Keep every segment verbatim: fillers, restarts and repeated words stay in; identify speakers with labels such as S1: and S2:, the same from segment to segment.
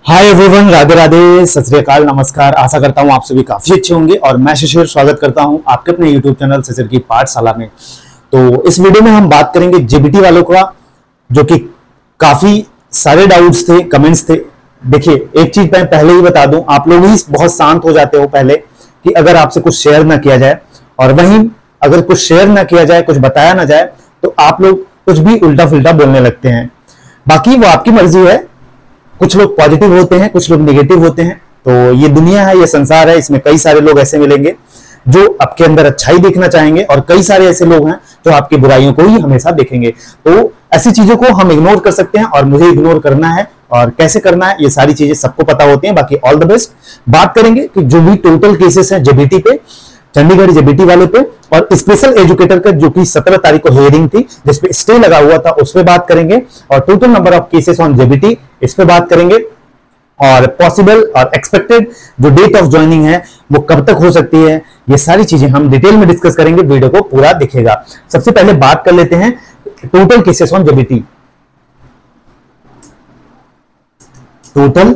S1: Hi everyone, Radhe Radhe, सत श्री अकाल, नमस्कार। आशा करता हूँ आप सभी काफी अच्छे होंगे और मैं शिशिर स्वागत करता हूँ आपके अपने यूट्यूब चैनल शिशिर की पाठशाला में। तो इस वीडियो में हम बात करेंगे जेबीटी वालों का, जो कि काफी सारे डाउट्स थे, कमेंट्स थे। देखिए, एक चीज मैं पहले ही बता दूं, आप लोग ही बहुत शांत हो जाते हो पहले कि अगर आपसे कुछ शेयर ना किया जाए, और वहीं अगर कुछ शेयर ना किया जाए, कुछ बताया ना जाए, तो आप लोग कुछ भी उल्टा फुल्टा बोलने लगते हैं। बाकी वो आपकी मर्जी है, कुछ लोग पॉजिटिव होते हैं, कुछ लोग नेगेटिव होते हैं। तो ये दुनिया है, ये संसार है, इसमें कई सारे लोग ऐसे मिलेंगे जो आपके अंदर अच्छाई देखना चाहेंगे, और कई सारे ऐसे लोग हैं जो आपकी बुराइयों को ही हमेशा देखेंगे। तो ऐसी चीजों को हम इग्नोर कर सकते हैं, और मुझे इग्नोर करना है, और कैसे करना है ये सारी चीजें सबको पता होती हैं। बाकी ऑल द बेस्ट। बात करेंगे कि जो भी टोटल केसेस हैं जेबीटी पे, चंडीगढ़ जेबीटी वाले पे, और स्पेशल एजुकेटर का जो कि सत्रह तारीख को हियरिंग थी जिसपे स्टे लगा हुआ था, उस पर बात करेंगे, और total number of cases on JBT इस पे बात करेंगे, और पॉसिबल और एक्सपेक्टेड जो डेट ऑफ ज्वाइनिंग है वो कब तक हो सकती है, ये सारी चीजें हम डिटेल में डिस्कस करेंगे। वीडियो को पूरा दिखेगा। सबसे पहले बात कर लेते हैं total cases on JBT. Total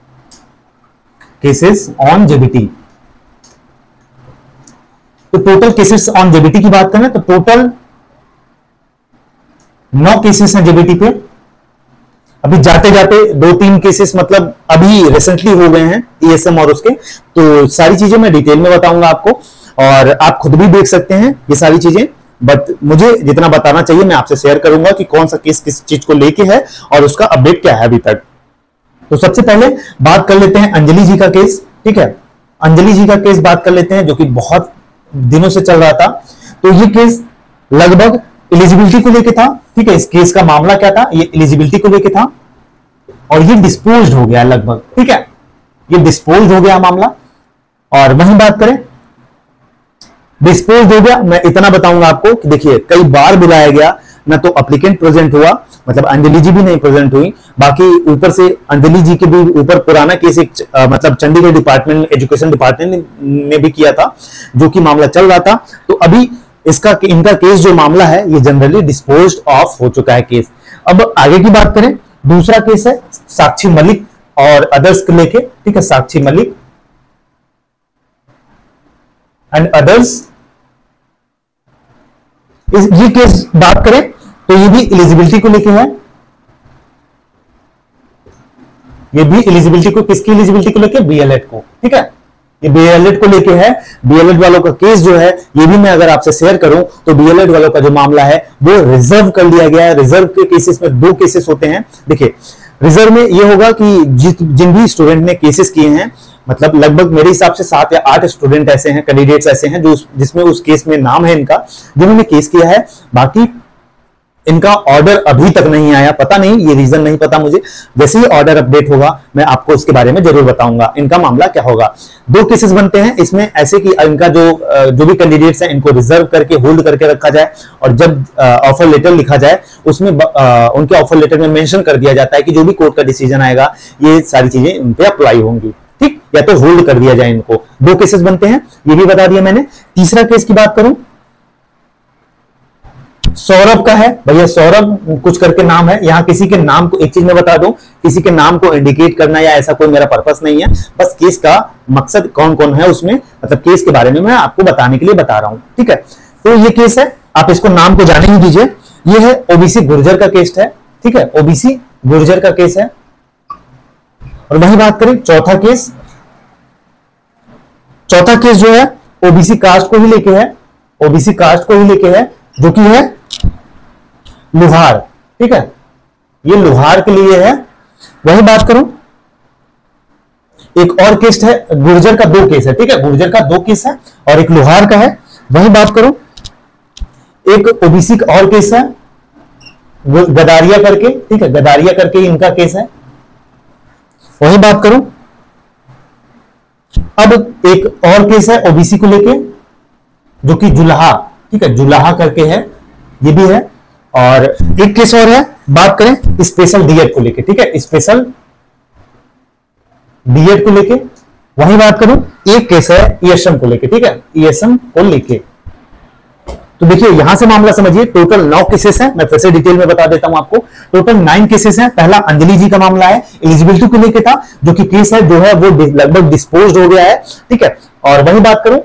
S1: cases on JBT, तो टोटल केसेस ऑन जेबीटी की बात करें तो टोटल नौ केसेस हैं जेबीटी पे। अभी जाते जाते दो तीन केसेस मतलब अभी रिसेंटली हो गए हैं ईएसएम और उसके, तो सारी चीजें मैं डिटेल में बताऊंगा आपको, और आप खुद भी देख सकते हैं ये सारी चीजें। बट मुझे जितना बताना चाहिए मैं आपसे शेयर करूंगा कि कौन सा केस किस चीज को लेके है और उसका अपडेट क्या है अभी तक। तो सबसे पहले बात कर लेते हैं अंजलि जी का केस। ठीक है, अंजलि जी का केस बात कर लेते हैं, जो कि बहुत दिनों से चल रहा था। तो ये केस लगभग एलिजिबिलिटी को लेके था। ठीक है, इस केस का मामला क्या था, ये एलिजिबिलिटी को लेके था, और ये डिस्पोज्ड हो गया लगभग। ठीक है, ये डिस्पोज्ड हो गया मामला। और वहीं बात करें, डिस्पोज्ड हो गया, मैं इतना बताऊंगा आपको कि देखिए कई बार बुलाया गया, ना तो एप्लीकेंट प्रेजेंट हुआ, मतलब अंजलि जी भी नहीं प्रेजेंट हुई, बाकी ऊपर से अंजलि जी के भी ऊपर पुराना केस एक आ, मतलब चंडीगढ़ डिपार्टमेंट एजुकेशन डिपार्टमेंट ने भी किया था, जो कि मामला चल रहा था। तो अभी इसका इनका केस जो मामला है ये जनरली डिस्पोज्ड ऑफ हो चुका है केस। अब आगे की बात करें, दूसरा केस है साक्षी मलिक और अदर्स को लेके। ठीक है, साक्षी मलिक एंड अदर्स, इस ये केस बात करें तो ये भी एलिजिबिलिटी को लेके है। ये भी एलिजिबिलिटी को, किसकी एलिजिबिलिटी को लेके, बीएलएड को। ठीक है, ये बीएलएड को लेके है। बीएलएड वालों का केस जो है ये भी मैं अगर आपसे शेयर करूं तो बीएलएड वालों का जो मामला है वो रिजर्व कर लिया गया है। रिजर्व के केसेस में दो केसेस होते हैं। देखिए, रिजर्व में ये होगा कि जिन भी स्टूडेंट ने केसेस किए हैं, मतलब लगभग मेरे हिसाब से सात या आठ स्टूडेंट ऐसे हैं, कैंडिडेट्स ऐसे हैं जो जिसमें उस केस में नाम है इनका, जिन्होंने केस किया है। बाकी इनका ऑर्डर अभी तक नहीं आया, पता नहीं, ये रीजन नहीं पता मुझे। जैसे ही ऑर्डर अपडेट होगा मैं आपको इसके बारे में जरूर बताऊंगा इनका मामला क्या होगा। दो केसेस बनते हैं इसमें ऐसे कि इनका जो जो भी कैंडिडेट्स हैं इनको रिजर्व करके होल्ड करके रखा जाए, और जब ऑफर लेटर लिखा जाए उसमें उनके ऑफर लेटर में मेंशन कर दिया जाता है कि जो भी कोर्ट का डिसीजन आएगा ये सारी चीजें उन पे अप्लाई होंगी। ठीक, या तो होल्ड कर दिया जाए इनको। दो केसेस बनते हैं, ये भी बता दिया मैंने। तीसरा केस की बात करूं, सौरभ का है। भैया सौरभ कुछ करके नाम है, यहां किसी के नाम को, एक चीज मैं बता दूं, किसी के नाम को इंडिकेट करना या ऐसा कोई मेरा पर्पस नहीं है, बस केस का मकसद कौन कौन है उसमें, मतलब केस के बारे में मैं आपको बताने के लिए बता रहा हूं। ठीक है, तो ये केस है, आप इसको नाम को जाने ही दीजिए। ये है ओबीसी गुर्जर का केस है। ठीक है, ओबीसी गुर्जर का केस है। और वही बात करें चौथा केस, चौथा केस जो है ओबीसी कास्ट को ही लेके है, ओबीसी कास्ट को ही लेके है, जो कि है लोहार। ठीक है, ये लोहार के लिए है। वही बात करूं, एक और केस है, गुर्जर का दो केस है। ठीक है, गुर्जर का दो केस है और एक लोहार का है। वही बात करूं, एक ओबीसी का और केस है गदारिया करके। ठीक है, गदारिया करके इनका केस है। वही बात करूं, अब एक और केस है ओबीसी को लेके, जो कि जुलाहा। ठीक है, जुलाहा करके है, ये भी है। और एक केस और है, बात करें स्पेशल डीएड को लेके। ठीक है, स्पेशल डीएड को लेके। वही बात करूं, एक केस है ईएसएम को लेके। ठीक है, ईएसएम को लेके। तो देखिए यहां से मामला समझिए, टोटल नौ केसेस हैं, मैं फिर से डिटेल में बता देता हूं आपको। टोटल नाइन केसेस हैं। पहला अंजलि जी का मामला है, एलिजिबिलिटी को लेकर था, जो कि केस है जो है वो लगभग डिस्पोज हो गया है, ठीक है। और वही बात करूं,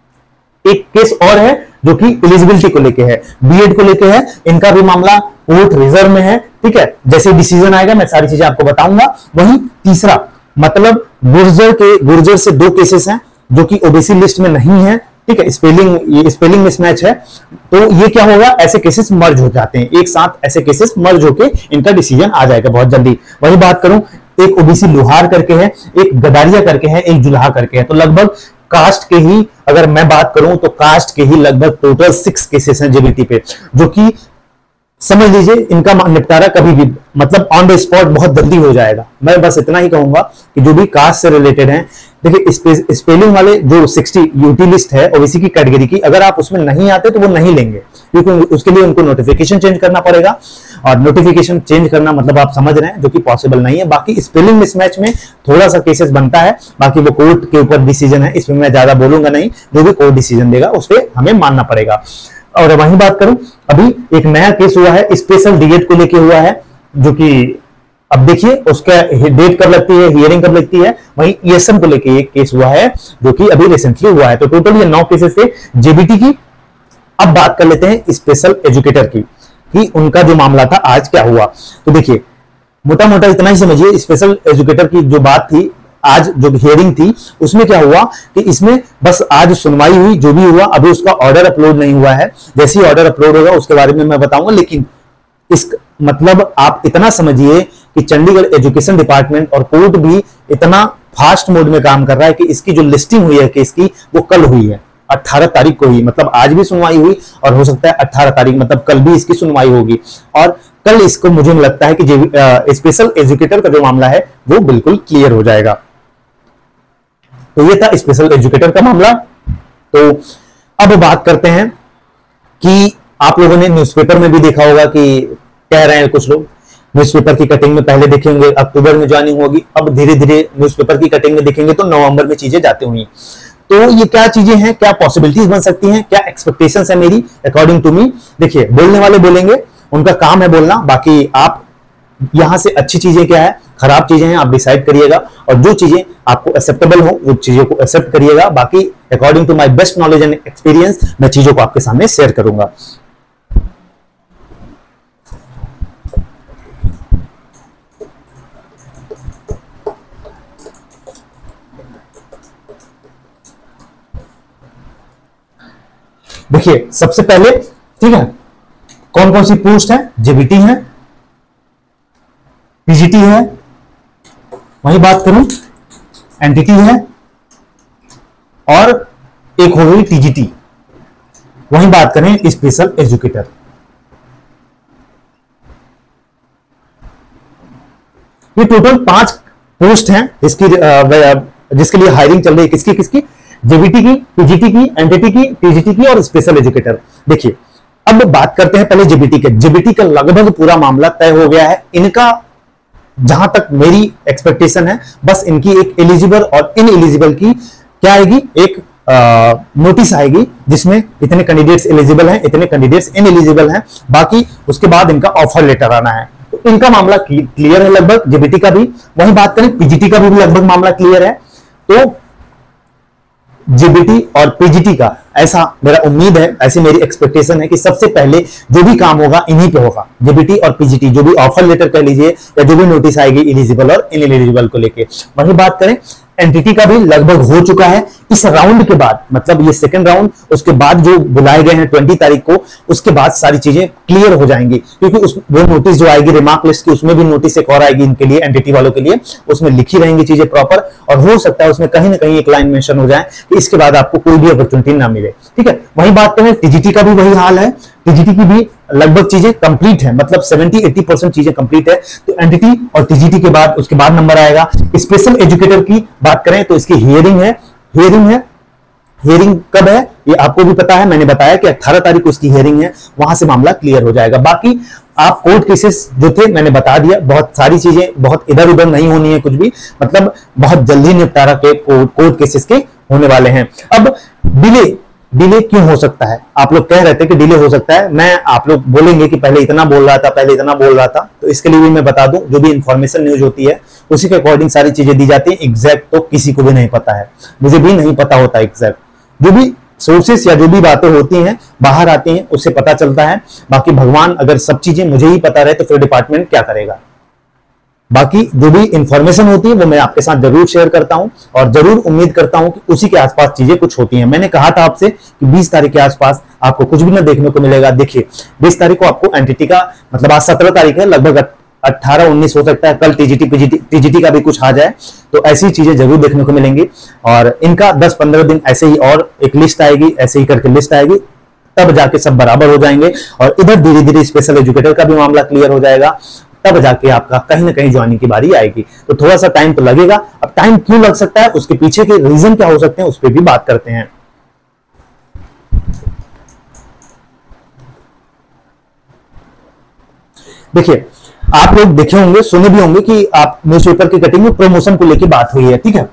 S1: एक केस और है जो कि एलिजिबिलिटी को लेके है, बीएड को लेके है, इनका भी मामला कोर्ट रिजर्व में है, ठीक है। जैसे डिसीजन आएगा मैं सारी चीजें आपको बताऊंगा। वहीं तीसरा मतलब गुर्जर के गुर्जर से दो केसेस हैं जो कि ओबीसी लिस्ट में नहीं है, ठीक है। स्पेलिंग ये स्पेलिंग मिसमैच है, तो ये क्या होगा, ऐसे केसेस मर्ज हो जाते हैं एक साथ, ऐसे केसेस मर्ज होके इनका डिसीजन आ जाएगा बहुत जल्दी। वही बात करूं, एक ओबीसी लोहार करके है, एक गदारिया करके है, एक जुल्हा करके है, तो लगभग कास्ट के ही अगर मैं बात करूं तो कास्ट के ही लगभग टोटल सिक्स केसेस हैं जेबीटी पे, जो कि समझ लीजिए इनका निपटारा कभी भी मतलब ऑन द स्पॉट बहुत जल्दी हो जाएगा। मैं बस इतना ही कहूंगा कि जो भी कास्ट से रिलेटेड हैं, देखिए स्पे, स्पेलिंग वाले जो साठ यूटी लिस्ट है ओबीसी की कैटेगरी की, अगर आप उसमें नहीं आते तो वो नहीं लेंगे, क्योंकि उसके लिए उनको नोटिफिकेशन चेंज करना पड़ेगा, और नोटिफिकेशन चेंज करना मतलब आप समझ रहे हैं जो कि पॉसिबल नहीं है। बाकी स्पेलिंग मिसमैच में थोड़ा सा केसेस बनता है, बाकी वो कोर्ट के ऊपर डिसीजन है, इसमें मैं ज्यादा बोलूंगा नहीं, जो भी कोर्ट डिसीजन देगा उस पर हमें मानना पड़ेगा। और वहीं बात करूं, अभी एक नया केस हुआ है स्पेशल डीएड को लेके हुआ है, जो कि अब देखिए उसका डेट कब लगती है, हियरिंग कब लगती है। वहीं ईएसएम को लेके एक केस हुआ है जो कि अभी रिसेंटली हुआ है। तो टोटल ये नौ केसेस थे जेबीटी की। अब बात कर लेते हैं स्पेशल एजुकेटर की, कि उनका जो मामला था आज क्या हुआ। तो देखिए मोटा मोटा इतना ही समझिए, स्पेशल एजुकेटर की जो बात थी, आज जो हियरिंग थी उसमें क्या हुआ कि इसमें बस आज सुनवाई हुई, जो भी हुआ अभी उसका ऑर्डर अपलोड नहीं हुआ है। जैसे ही ऑर्डर अपलोड होगा उसके बारे में मैं बताऊंगा, लेकिन इस मतलब आप इतना समझिए कि चंडीगढ़ एजुकेशन डिपार्टमेंट और कोर्ट भी इतना फास्ट मोड में काम कर रहा है कि इसकी जो लिस्टिंग हुई है केस की वो कल हुई है, अठारह तारीख को हुई, मतलब आज भी सुनवाई हुई और हो सकता है अठारह तारीख मतलब कल भी इसकी सुनवाई होगी। और कल इसको मुझे लगता है कि स्पेशल एजुकेटर का जो मामला है वो बिल्कुल क्लियर हो जाएगा। तो ये था स्पेशल एजुकेटर का मामला। तो अब बात करते हैं कि आप लोगों ने न्यूज़पेपर में भी देखा होगा कि कह रहे हैं कुछ लोग न्यूज़पेपर की कटिंग में पहले देखे होंगे अक्टूबर में ज्वाइनिंग होगी, अब धीरे धीरे न्यूज़पेपर की कटिंग में देखेंगे तो नवंबर में चीजें जाती हुई। तो ये क्या चीजें हैं, क्या पॉसिबिलिटीज बन सकती हैं, क्या एक्सपेक्टेशंस है मेरी अकॉर्डिंग टू मी। देखिए बोलने वाले बोलेंगे, उनका काम है बोलना, बाकी आप यहां से अच्छी चीजें क्या है, खराब चीजें हैं, आप डिसाइड करिएगा, और जो चीजें आपको एक्सेप्टेबल हो वो चीजों को एक्सेप्ट करिएगा। बाकी according to my best knowledge and experience मैं चीजों को आपके सामने शेयर करूंगा। देखिए सबसे पहले, ठीक है, कौन कौन सी पोस्ट है, जेबीटी है, पीजीटी है, वही बात करूं एनटीटी है, और एक हो गई टीजीटी। वही बात करें स्पेशल एजुकेटर। ये टोटल पांच पोस्ट हैं जिसकी जिसके लिए हायरिंग चल रही है। किसकी किसकी? जेबीटी की, पीजीटी की, एनटीटी की, टीजीटी की और स्पेशल एजुकेटर। देखिए अब बात करते हैं पहले जेबीटी के। जेबीटी का लगभग पूरा मामला तय हो गया है। इनका जहां तक मेरी एक्सपेक्टेशन है, बस इनकी एक एलिजिबल और इन एलिजिबल की क्या आएगी, एक नोटिस आएगी जिसमें इतने कैंडिडेट्स एलिजिबल हैं, इतने कैंडिडेट्स इन एलिजिबल हैं, बाकी उसके बाद इनका ऑफर लेटर आना है। तो इनका मामला क्लियर है लगभग, जेबीटी का भी। वहीं बात करें पीजीटी का भी, भी लगभग मामला क्लियर है। तो जेबीटी और पीजीटी का ऐसा मेरा उम्मीद है, ऐसी मेरी एक्सपेक्टेशन है कि सबसे पहले जो भी काम होगा इन्हीं पे होगा। जेबीटी और पीजीटी जो भी ऑफर लेटर कह लीजिए या जो भी नोटिस आएगी एलिजिबल और इन एलिजिबल को लेके। वही बात करें एनटीटी का भी लगभग हो चुका है। इस राउंड के बाद, मतलब ये सेकंड राउंड, उसके बाद जो बुलाए गए हैं बीस तारीख को, उसके बाद सारी चीजें क्लियर हो जाएंगी, क्योंकि उस वो नोटिस जो आएगी रिमार्क लिस्ट की, उसमें भी नोटिस एक और आएगी इनके लिए, एनटीटी वालों के लिए, उसमें लिखी रहेंगी चीजें प्रॉपर, और हो सकता है उसमें कहीं ना कहीं एक लाइन मेंशन हो जाए कि इसके बाद आपको कोई भी अपॉर्चुनिटी ना मिले। ठीक है, वही बात करें टीजीटी का भी वही हाल है। टीजीटी की भी लगभग चीजें कंप्लीट है, मतलब सत्तर अस्सी परसेंट चीजें कंप्लीट है। तो एनटीटी और टीजीटी के बाद उसके बाद नंबर आएगा। स्पेशल एजुकेटर की बात करें तो इसकी हियरिंग है, हियरिंग है हियरिंग कब है ये आपको भी पता है, मैंने बताया कि अठारह तारीख को इसकी हियरिंग है, वहां से मामला क्लियर हो जाएगा। बाकी आप कोर्ट केसेस जो थे मैंने बता दिया, बहुत सारी चीजें बहुत इधर उधर नहीं होनी है कुछ भी, मतलब बहुत जल्दी निपटारा के कोर्ट केसेस के होने वाले हैं। अब डिले डिले क्यों हो सकता है? आप लोग कह रहे थे कि डिले हो सकता है, मैं आप लोग बोलेंगे कि पहले इतना बोल रहा था, पहले इतना बोल रहा था, तो इसके लिए भी मैं बता दूं, जो भी इंफॉर्मेशन न्यूज होती है उसी के अकॉर्डिंग सारी चीजें दी जाती है। एग्जैक्ट तो किसी को भी नहीं पता है, मुझे भी नहीं पता होता एग्जैक्ट। जो भी सोर्सेस या जो भी बातें होती हैं बाहर आती हैं उससे पता चलता है। बाकी भगवान अगर सब चीजें मुझे ही पता रहे तो फिर डिपार्टमेंट क्या करेगा। बाकी जो भी इंफॉर्मेशन होती है वो मैं आपके साथ जरूर शेयर करता हूं और जरूर उम्मीद करता हूं कि उसी के आसपास चीजें कुछ होती हैं। मैंने कहा था आपसे कि बीस तारीख के आसपास आपको कुछ भी ना देखने को मिलेगा। देखिए बीस तारीख को आपको एनटीटी का, मतलब आज सत्रह तारीख है, लगभग अठारह उन्नीस हो सकता है, कल टीजीटी पीजीटी टीजीटी का भी कुछ आ जाए, तो ऐसी चीजें जरूर देखने को मिलेंगी। और इनका दस पंद्रह दिन ऐसे ही और एक लिस्ट आएगी, ऐसे ही करके लिस्ट आएगी, तब जाके सब बराबर हो जाएंगे और इधर धीरे धीरे स्पेशल एजुकेटर का भी मामला क्लियर हो जाएगा, तब जाके आपका कहीं ना कहीं ज्वाइनिंग की बारी आएगी। तो थोड़ा सा टाइम तो लगेगा। अब टाइम क्यों लग सकता है, उसके पीछे के रीजन क्या हो सकते हैं, उस पर भी बात करते हैं। देखिए आप लोग देखे होंगे, सुने भी होंगे कि आप न्यूज़पेपर की कटिंग में प्रमोशन को लेकर बात हुई है, ठीक है।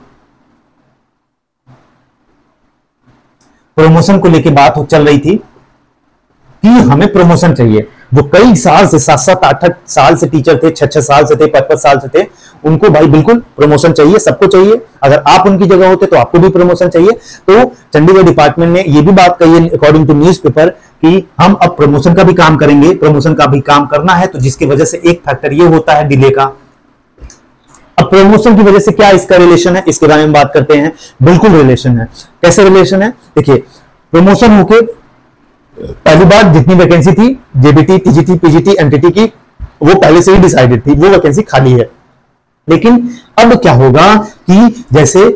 S1: प्रमोशन को लेकर बात चल रही थी कि हमें प्रमोशन चाहिए। जो कई साल से, सात सात आठ आठ साल से टीचर थे, छह छह साल से थे, पांच पांच साल से थे, उनको भाई बिल्कुल प्रमोशन चाहिए, सबको चाहिए। अगर आप उनकी जगह होते तो आपको भी प्रमोशन चाहिए। तो चंडीगढ़ डिपार्टमेंट ने ये भी बात कही है अकॉर्डिंग टू न्यूज़पेपर कि हम अब प्रमोशन का भी काम करेंगे। प्रमोशन का भी काम करना है तो जिसकी वजह से एक फैक्टर ये होता है डिले का। अब प्रमोशन की वजह से क्या इसका रिलेशन है, इसके बारे में बात करते हैं। बिल्कुल रिलेशन है। कैसे रिलेशन है? देखिए प्रमोशन होके पहली बार जितनी वैकेंसी थी जेबीटी, टीजीटी, पीजीटी, एनटीटी की, वो पहले से ही डिसाइडेड थी, वो वैकेंसी खाली है। लेकिन अब क्या होगा कि जैसे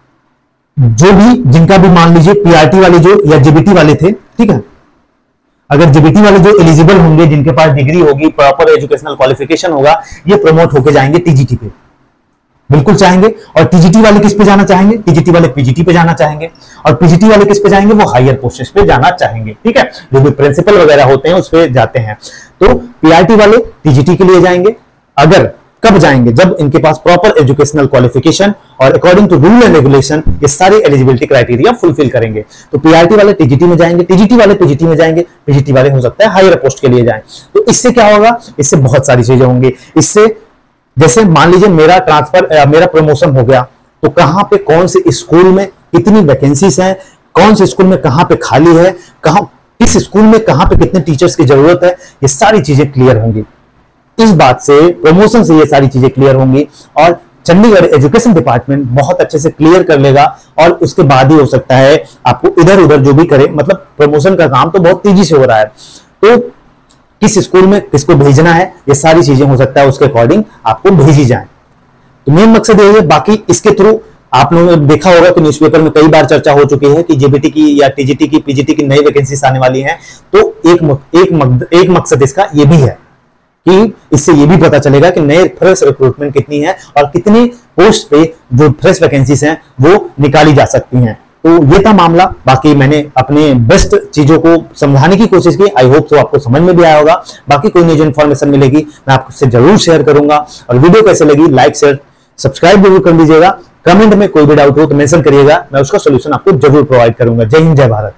S1: जो भी जिनका भी मान लीजिए पीआरटी वाले जो या जेबीटी वाले थे, ठीक है, अगर जेबीटी वाले जो एलिजिबल होंगे, जिनके पास डिग्री होगी, प्रॉपर एजुकेशनल क्वालिफिकेशन होगा, ये प्रमोट होके जाएंगे टीजीटी पे, बिल्कुल चाहेंगे। और टीजीटी वाले किस पे जाना चाहेंगे? टीजीटी वाले पीजीटी पे जाना चाहेंगे। और पीजीटी वाले किस पे जाएंगे? वो हायर पोस्टेस पे जाना चाहेंगे, ठीक है, जो भी प्रिंसिपल वगैरह होते हैं उस पे जाते हैं। तो पीआरटी वाले टीजीटी के लिए जाएंगे। अगर कब जाएंगे? जब इनके पास प्रॉपर एजुकेशनल क्वालिफिकेशन और according to rule and regulation ये सारी एलिजिबिलिटी क्राइटेरिया फुलफिल करेंगे। तो पीआरटी वाले टीजीटी में जाएंगे, टीजीटी वाले पीजीटी में जाएंगे, पीजीटी वाले हो सकता है हायर पोस्ट के लिए जाएं। तो इससे क्या होगा? इससे बहुत सारी चीजें होंगी। इससे जैसे मान लीजिए मेरा ट्रांसफर, मेरा प्रमोशन हो गया, तो कहां पे कौन से स्कूल में कितनी वैकेंसीज हैं, कौन से स्कूल में कहां पे खाली है, कहां किस स्कूल में कहां पे कितने टीचर्स की जरूरत है, ये सारी चीजें क्लियर होंगी। इस बात से, प्रमोशन से ये सारी चीजें क्लियर होंगी और चंडीगढ़ एजुकेशन डिपार्टमेंट बहुत अच्छे से क्लियर कर लेगा और उसके बाद ही हो सकता है आपको इधर उधर जो भी करे, मतलब प्रमोशन का काम तो बहुत तेजी से हो रहा है। तो किस स्कूल में किसको भेजना है, ये सारी चीजें हो सकता है उसके अकॉर्डिंग आपको भेजी जाए। तो मेन मकसद यही है। बाकी इसके थ्रू आप लोगों ने देखा होगा कि न्यूज़पेपर में कई बार चर्चा हो चुकी है कि जेबीटी की या टीजीटी की, पीजीटी की नई वैकेंसीज आने वाली हैं। तो एक एक मक, एक मकसद इसका ये भी है कि इससे ये भी पता चलेगा कि नए फ्रेश रिक्रूटमेंट कितनी है और कितनी पोस्ट पे जो फ्रेश वैकेंसीज हैं वो निकाली जा सकती हैं। तो ये था मामला। बाकी मैंने अपने बेस्ट चीजों को समझाने की कोशिश की। आई होप तो आपको समझ में भी आया होगा। बाकी कोई नई इन्फॉर्मेशन मिलेगी मैं आपसे जरूर शेयर करूंगा। और वीडियो कैसे लगी लाइक शेयर सब्सक्राइब जरूर कर लीजिएगा। कमेंट में कोई भी डाउट हो तो मेंशन करिएगा, मैं उसका सोल्यूशन आपको जरूर प्रोवाइड करूंगा। जय हिंद, जय भारत।